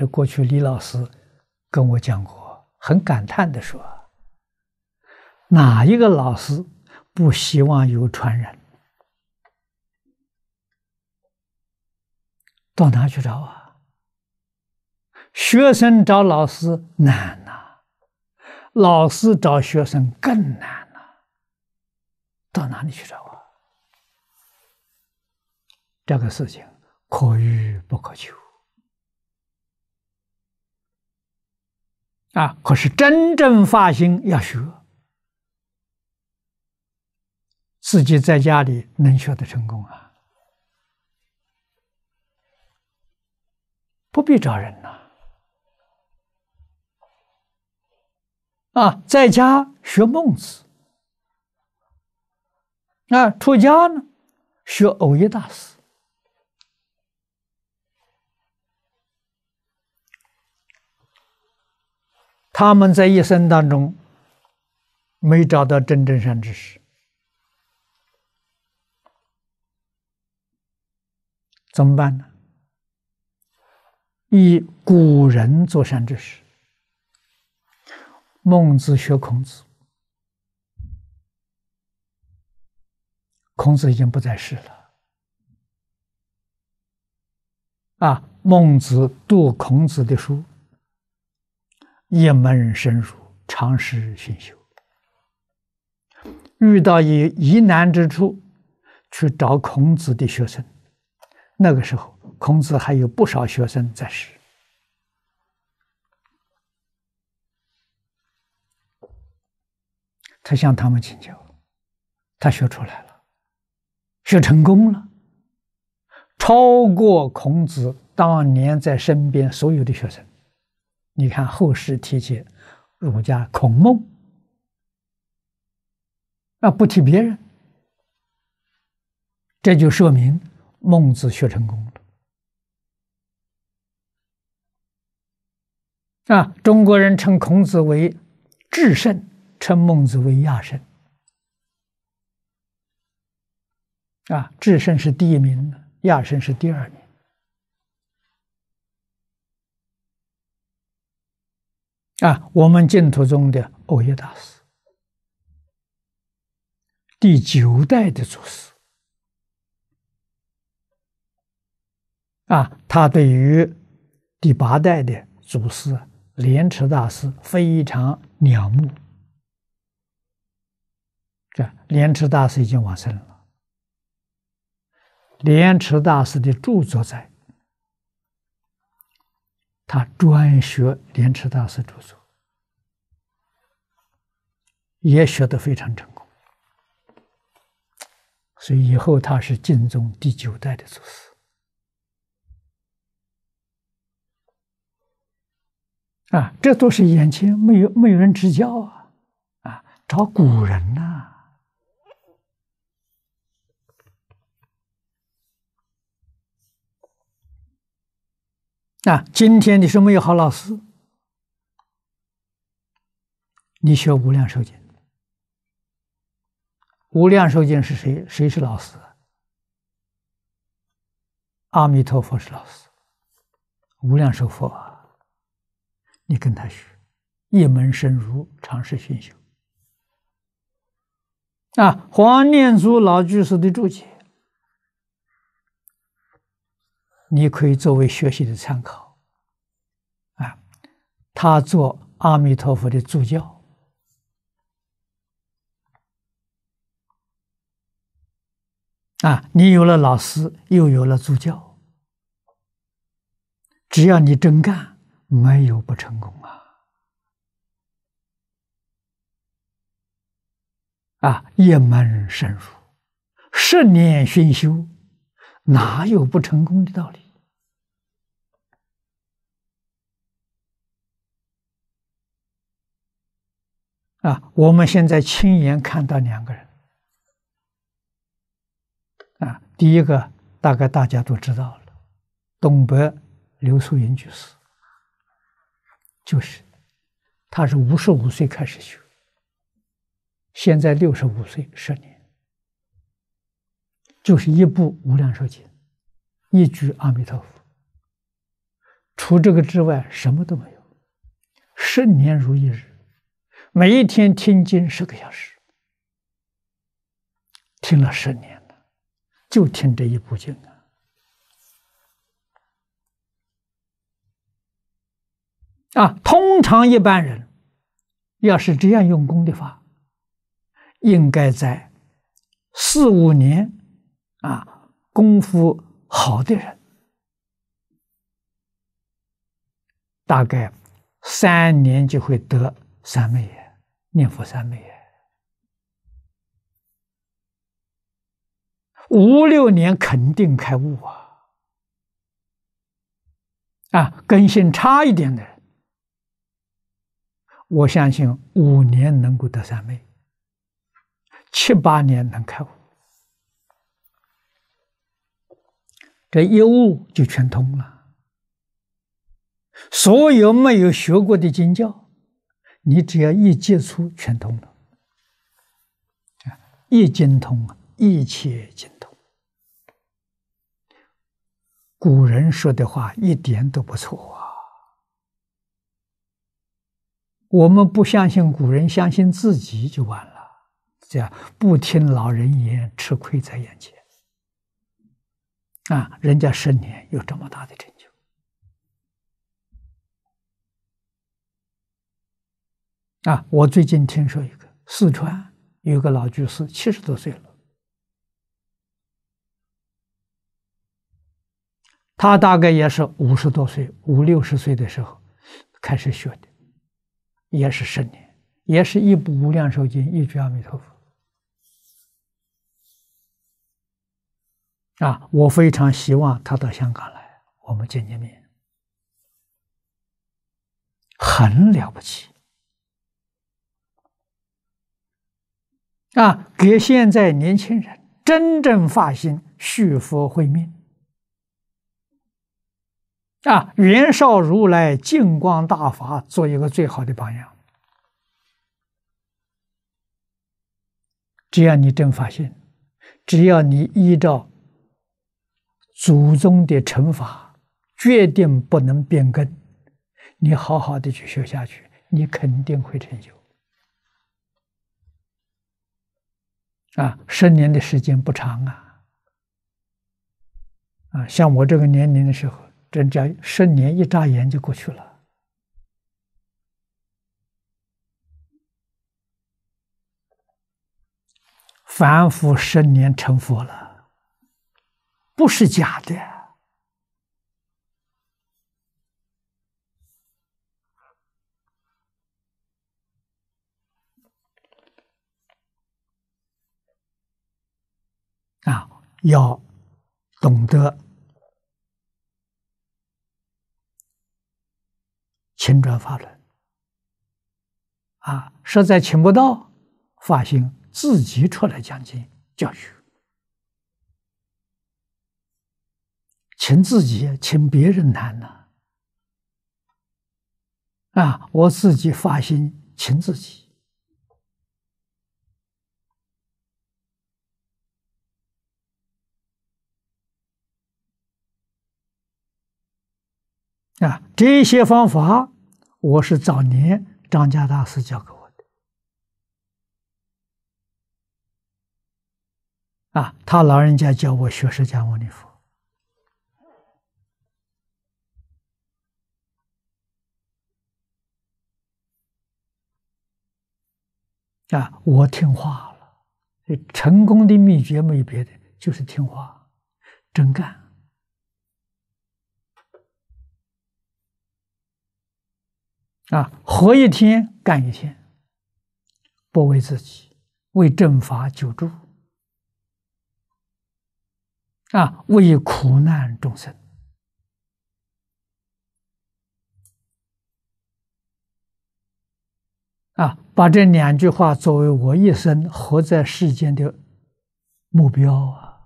这过去李老师跟我讲过，很感叹的说，哪一个老师不希望有传人？到哪去找啊？学生找老师难呐，老师找学生更难呐，到哪里去找啊？这个事情可遇不可求啊！可是真正发心要学，自己在家里能学得成功啊，不必找人呐。啊，在家学孟子，啊，出家呢学耦耶大师。他们在一生当中没找到真正善知识，怎么办呢？以古人做善知识。孟子学孔子，孔子已经不在世了。啊，孟子读孔子的书，一门深入，常识熏修。遇到有疑难之处，去找孔子的学生。那个时候，孔子还有不少学生在世。他向他们请教，他学出来了，学成功了，超过孔子当年在身边所有的学生。你看后世提起儒家孔孟，不提别人，这就说明孟子学成功了。中国人称孔子为至圣，称孟子为亚圣。至圣是第一名，亚圣是第二名。我们净土宗的耦耶大师，第9代的祖师。他对于第8代的祖师莲池大师非常仰慕。莲池大师已经往生了，莲池大师的著作在，他专学莲池大师著作，也学得非常成功，所以以后他是净宗第9代的祖师。这都是眼前没有人指教找古人呐。今天你是没有好老师，你学无量寿经。无量寿经是谁？谁是老师？阿弥陀佛是老师，无量寿佛你跟他学，一门深入，常识熏修。黄念祖老居士的注解，你可以作为学习的参考。他做阿弥陀佛的助教，你有了老师，又有了助教，只要你真干，没有不成功一门深入，10年熏修，哪有不成功的道理？我们现在亲眼看到2个人。第一个大概大家都知道了，东北刘素云居士，就是他是55岁开始学，现在65岁10年，就是一部《无量寿经》，一句阿弥陀佛， 除这个之外什么都没有。10年如一日，每一天听经10个小时，听了10年了，就听这一部经通常一般人要是这样用功的话，应该在4、5年功夫好的人，大概3年就会得三昧耶，念佛三昧耶，5、6年肯定开悟根性差一点的人，我相信5年能够得三昧，7、8年能开悟，这一悟就全通了。所有没有学过的经教，你只要一接触，全通了。一经通，一切经通。古人说的话一点都不错我们不相信古人，相信自己就完了。这样不听老人言，吃亏在眼前。人家10年有这么大的成就。我最近听说一个四川有个老居士，70多岁了，他大概也是50多岁、50、60岁的时候开始学的，也是10年，也是一部《无量寿经》，一句阿弥陀佛。我非常希望他到香港来，我们见见面，很了不起。给现在年轻人真正发心续佛慧命。袁绍如来净光大法做一个最好的榜样。只要你真发心，只要你依照祖宗的惩罚，决定不能变更，你好好的去学下去，你肯定会成就。10年的时间不长像我这个年龄的时候，真叫10年一眨眼就过去了。凡夫10年成佛了，不是假的。要懂得请转法轮实在请不到，发心自己出来讲经教学，请自己请别人难呢我自己发心请自己。这些方法我是早年张家大师教给我的他老人家教我学释迦牟尼佛我听话了。成功的秘诀没别的，就是听话，真干。活一天干一天，不为自己，为正法救助为苦难众生把这2句话作为我一生活在世间的目标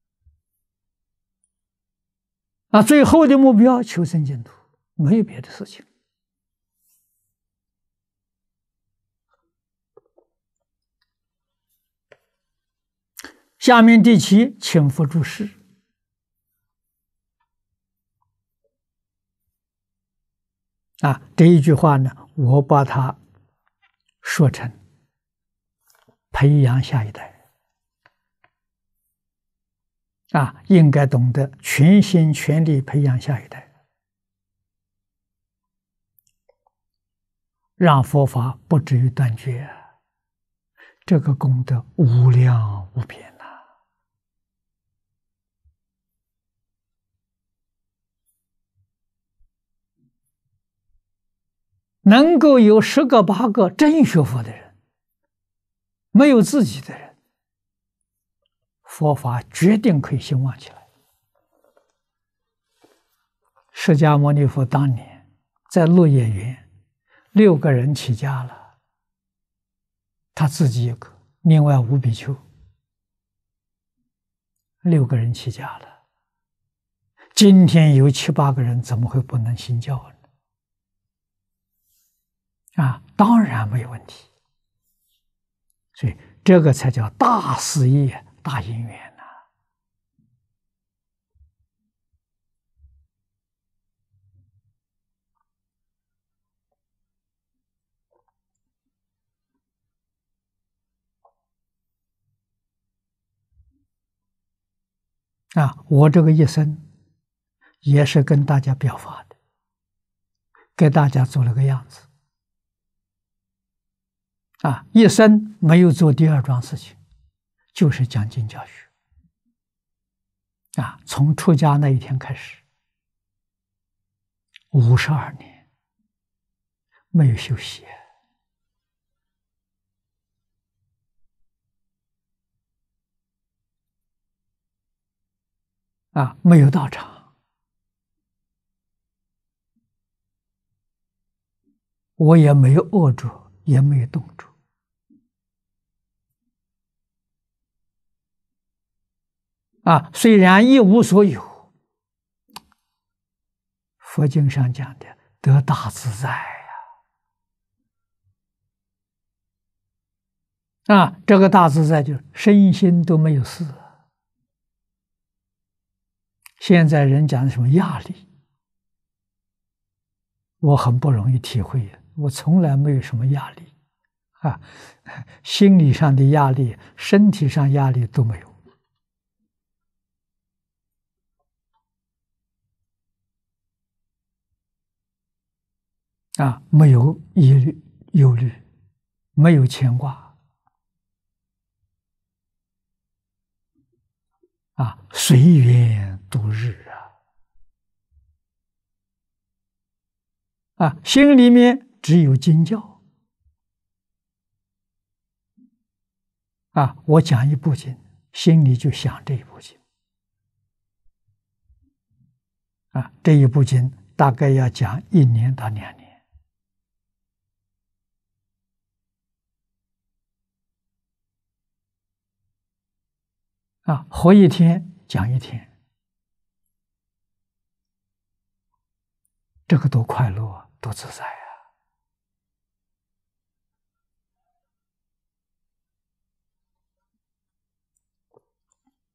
最后的目标求生净土，没有别的事情。下面第7，请佛注释。 这一句话呢，我把它说成培养下一代应该懂得全心全力培养下一代，让佛法不至于断绝，这个功德无量无边呐。能够有10个8个真学佛的人，没有自己的人，佛法决定可以兴旺起来。释迦牟尼佛当年在鹿野园，6个人起家了，他自己1个，另外5比丘，6个人起家了。今天有7、8个人，怎么会不能信教呢？当然没有问题。所以这个才叫大事业、大因缘我这个一生也是跟大家表法的，给大家做了个样子。一生没有做第2桩事情，就是讲经教学。从出家那一天开始，52年没有休息。没有道场，我也没有饿着，也没有冻着。虽然一无所有，佛经上讲的得大自在这个大自在就是身心都没有事。现在人讲什么压力，我很不容易体会，我从来没有什么压力心理上的压力、身体上压力都没有。没有疑虑、忧虑，没有牵挂随缘度日心里面只有经教我讲一部经，心里就想这一部经这一部经大概要讲1年到2年活一天讲1天，这个多快乐多自在